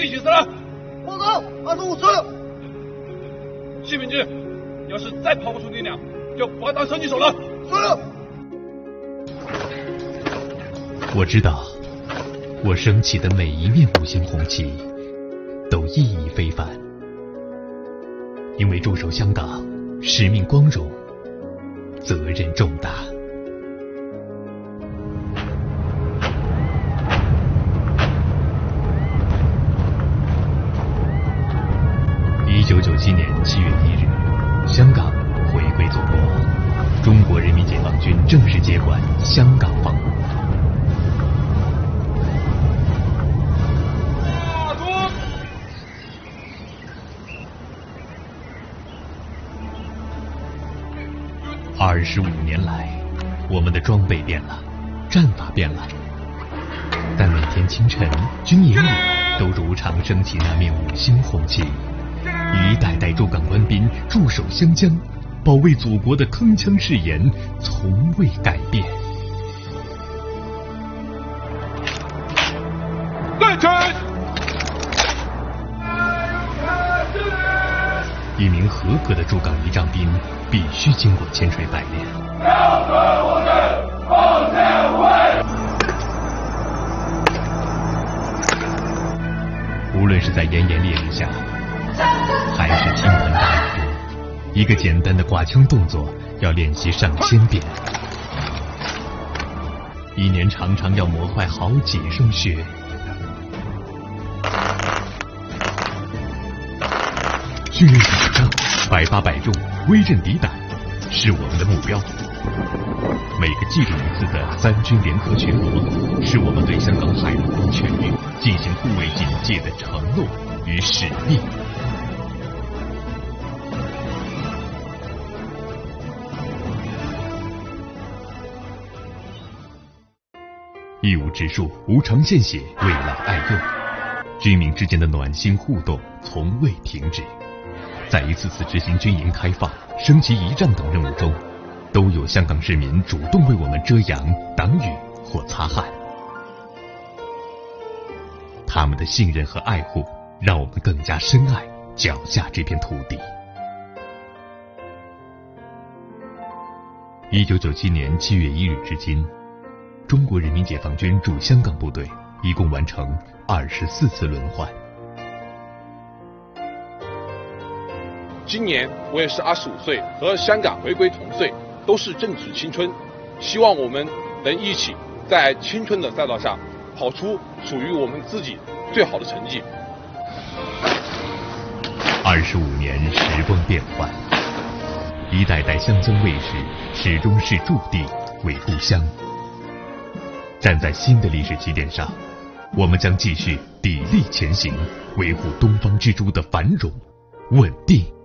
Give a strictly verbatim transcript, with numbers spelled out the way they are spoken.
第几次了？ 报告，二十五次。 谢秉志，要是再跑不出力量，就罚当射击手了。 是。 我知道，我升起的每一面五星红旗都意义非凡，因为驻守香港，使命光荣，责任重大。一九九七年七月一日，香港回归祖国，中国人民解放军正式接管香港防务。二十五年来，我们的装备变了，战法变了，但每天清晨，军营里都如常升起那面五星红旗。一代代驻港官兵驻守湘江，保卫祖国的铿锵誓言从未改变。 对称。 一名合格的驻港仪仗兵必须经过千锤百炼。 要对我们奉献无畏。 无论是在炎炎烈日下，还是倾盆大雨中，一个简单的挂枪动作要练习上千遍，一年常常要磨坏好几双靴。训练场上百发百中，威震敌胆，是我们的目标。每个季度一次的三军联合巡逻，是我们对香港海陆空全域进行护卫警戒的承诺与使命。义务植树，无偿献血，为老爱幼，军民之间的暖心互动从未停止。在一次次执行军营开放、升级仪仗等任务中，都有香港市民主动为我们遮阳、挡雨或擦汗。他们的信任和爱护，让我们更加深爱脚下这片土地。一九九七年七月一日至今，中国人民解放军驻香港部队一共完成二十四次轮换。 今年我也是二十五岁，和香港回归同岁，都是正值青春。希望我们能一起在青春的赛道上跑出属于我们自己最好的成绩。 二十五年时光变幻，一代代乡村卫士始终视驻地为故乡。站在新的历史起点上，我们将继续砥砺前行，维护东方之珠的繁荣稳定。